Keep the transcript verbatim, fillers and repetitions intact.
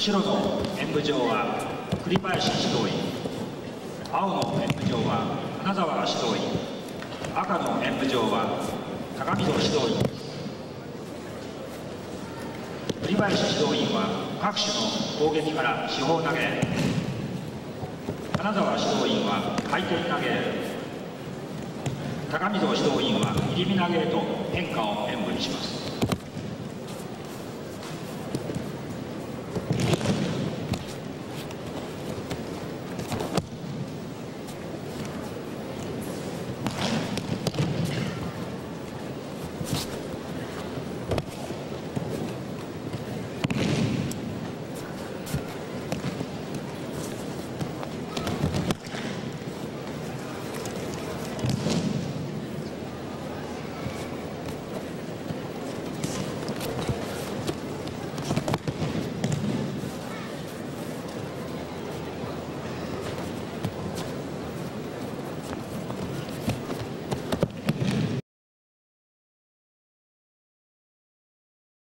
白の演舞場は栗林指導員、青の演舞場は金沢指導員、赤の演舞場は高見戸指導員です。栗林指導員は各種の攻撃から四方投げ、金沢指導員は回転投げ、高見戸指導員は入身投げへと変化を演舞にします。